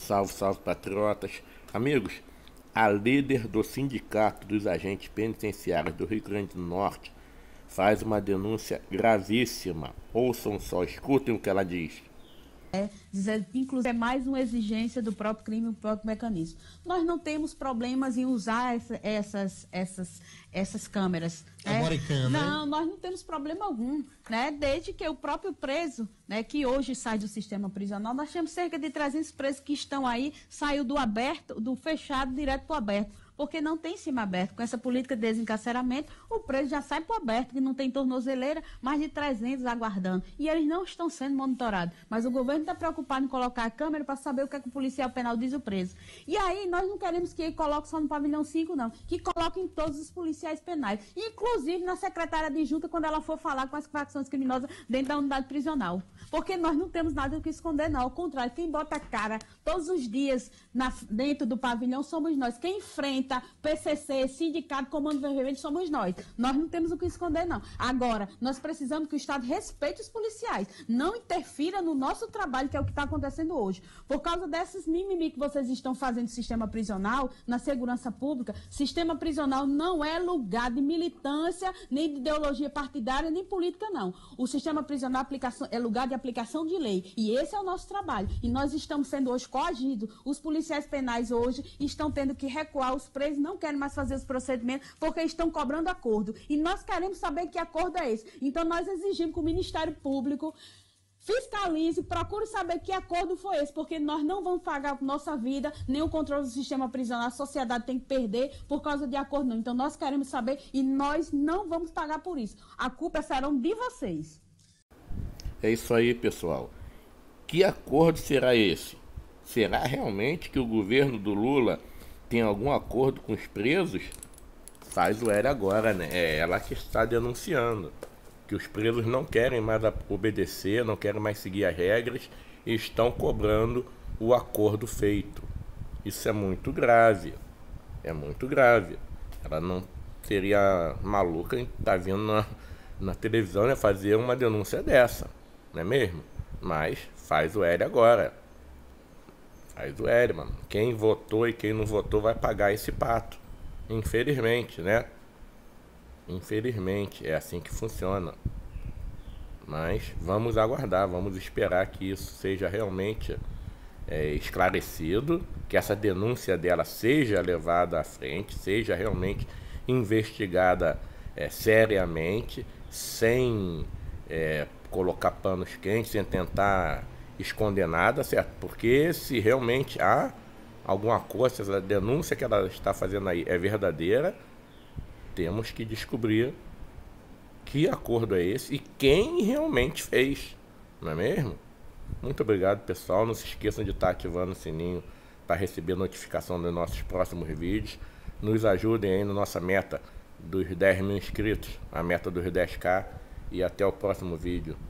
Salve, salve, patriotas. Amigos, a líder do Sindicato dos Agentes Penitenciários do Rio Grande do Norte faz uma denúncia gravíssima. Ouçam só, escutem o que ela diz. Dizer, inclusive, é mais uma exigência do próprio crime, do próprio mecanismo. Nós não temos problemas em usar essas câmeras. Não, nós não temos problema algum, né? Desde que o próprio preso, né, que hoje sai do sistema prisional, nós temos cerca de 300 presos que estão aí, saiu do aberto, do fechado direto para o aberto. Porque não tem cima aberto. Com essa política de desencarceramento, o preso já sai para o aberto, que não tem tornozeleira, mais de 300 aguardando. E eles não estão sendo monitorados. Mas o governo está preocupado em colocar a câmera para saber o que é que o policial penal diz o preso. E aí, nós não queremos que ele coloque só no pavilhão 5, não. Que coloque em todos os policiais penais. Inclusive na secretária adjunta, quando ela for falar com as facções criminosas dentro da unidade prisional. Porque nós não temos nada o que esconder, não. Ao contrário, quem bota a cara todos os dias dentro do pavilhão somos nós. Quem enfrenta PCC, sindicato, Comando Vermelho, somos nós. Nós não temos o que esconder, não. Agora, nós precisamos que o Estado respeite os policiais, não interfira no nosso trabalho, que é o que está acontecendo hoje. Por causa desses mimimi que vocês estão fazendo no sistema prisional, na segurança pública, sistema prisional não é lugar de militância, nem de ideologia partidária, nem política, não. O sistema prisional é lugar de aplicação de lei. E esse é o nosso trabalho. E nós estamos sendo hoje coagidos. Os policiais penais hoje estão tendo que recuar, os presos não querem mais fazer os procedimentos porque estão cobrando acordo. E nós queremos saber que acordo é esse. Então nós exigimos que o Ministério Público fiscalize, procure saber que acordo foi esse, porque nós não vamos pagar nossa vida, nem o controle do sistema prisional, a sociedade tem que perder por causa de acordo não. Então nós queremos saber e nós não vamos pagar por isso. A culpa será de vocês. É isso aí, pessoal. Que acordo será esse? Será realmente que o governo do Lula tem algum acordo com os presos? Faz o L agora, né? É ela que está denunciando que os presos não querem mais obedecer, não querem mais seguir as regras e estão cobrando o acordo feito. Isso é muito grave. É muito grave. Ela não seria maluca em estar vindo na televisão, né, fazer uma denúncia dessa, não é mesmo? Mas faz o L agora. Faz o L, mano. Quem votou e quem não votou vai pagar esse pato. Infelizmente, né? Infelizmente, é assim que funciona. Mas vamos aguardar, vamos esperar que isso seja realmente esclarecido, que essa denúncia dela seja levada à frente, seja realmente investigada seriamente, sem colocar panos quentes, sem tentar esconder nada, certo? Porque se realmente há alguma coisa, se a denúncia que ela está fazendo aí é verdadeira, temos que descobrir que acordo é esse e quem realmente fez, não é mesmo? Muito obrigado, pessoal. Não se esqueçam de estar ativando o sininho para receber notificação dos nossos próximos vídeos. Nos ajudem aí na nossa meta dos 10 mil inscritos, a meta dos 10k, e até o próximo vídeo.